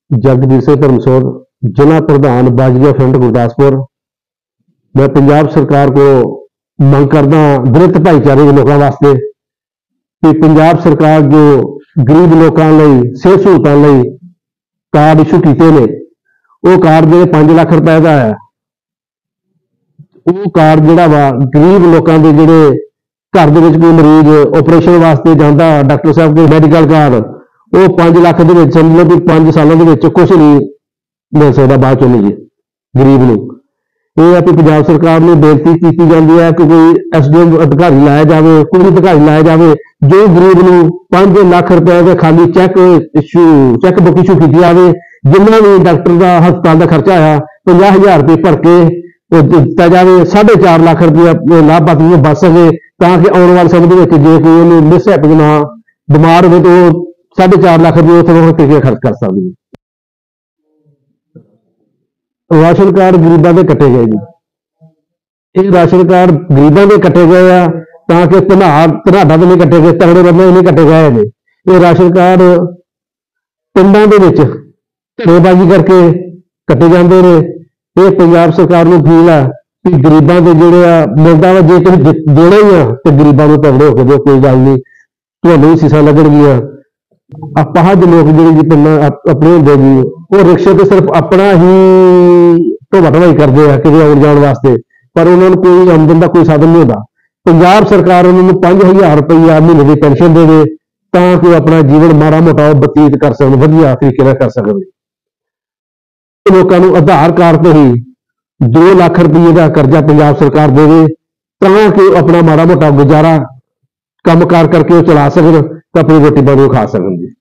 जगदीप सिंह धर्मसोत, जिला प्रधान बाजिया फ्रंट गुरदासपुर। मैं पंजाब सरकार को मंग करदा दलित भाईचारे के लोगों वास्ते कि पंजाब सरकार जो गरीब लोगों लई सेहत सहूलतां लई कार्ड इशू किए ने, वो कार्ड जो 5 लाख रुपए का है, वो कार्ड जोड़ा वा गरीब लोगों के जोड़े घर के कोई मरीज ऑपरेशन वास्ते जाता डॉक्टर साहब के मैडिकल कार्ड, वो 5 लाख के समझ लो कि 5 सालों के कुछ नहीं मिल सकता बाद चो नहीं गरीब को। ये है कि पंजाब सरकार ने बेनती की जाती है कि कोई एसडीएम अधिकारी लाया जाए, कोई अधिकारी लाया जाए जो गरीब को 5 लाख रुपए का खाली चैक बुक इशू की जाए। जिन्ना भी डॉक्टर का हस्पताल का खर्चा आया 50,000 रुपये भर के दिता जाए, 4.5 लाख रुपया लाभपात्री बच सके, ताकि आने वाले समय में जो कोई मिसहैप ना बीमार हो तो 4.5 लाख रुपये तरीके खर्च कर सकते। राशन कार्ड गरीबों के कटे गए जी, ये राशन कार्ड गरीबों के कटे गए हैं ताकि धनाढ़ा तो नहीं कटे गए, तगड़े बंदे नहीं कटे गए हैं। ये राशन कार्ड पिंडों के धड़ेबाजी करके कटे जाते हैं। ये पंजाब सरकार को फील है कि गरीबों के जोड़े मिलता वा जो तुम देना ही है तो गरीबों को तगड़े होकर दो, कोई गल नहीं, तुम्हें सीसा लगनगियां। अपाहज लोग जो पिंड अपने होंगे जी, वो रिक्शे तो सिर्फ अपना ही ढोआ ढवाई करते हैं कि आने जाने वास्ते, पर उन्होंने कोई आमदन का कोई साधन नहीं होता। पंजाब सरकार उन्होंने 5,000 रुपया महीने की पेंशन दे ताकि अपना जीवन माड़ा मोटा बतीत कर सकते, वधिया तरीके कर सकते। लोगों को आधार कार्ड पर ही 2 लाख रुपये का कर्जा पंजाब सरकार देवे ताकि अपना माड़ा मोटा गुजारा काम कार करके चला सकन, तो अपनी रोटी पानी खा सकन जी।